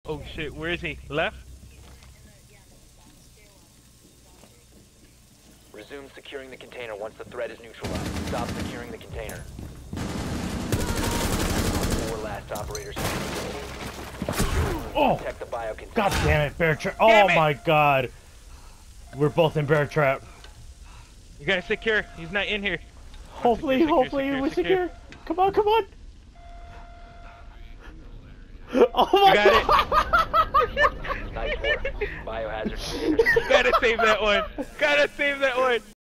Oh shit, where is he? Left? Resume securing the container once the threat is neutralized. Stop securing the container. 4 last operators. Oh! Protect the bio container. God damn it, bear trap. Damn Oh it! my god. We're both in bear trap. You gotta secure. He's not in here. Hopefully, Secure, hopefully secure, we're secure. secure. Come on, come on. Oh my got god. Nice work. Biohazard container. Gotta save that one. Gotta save that one.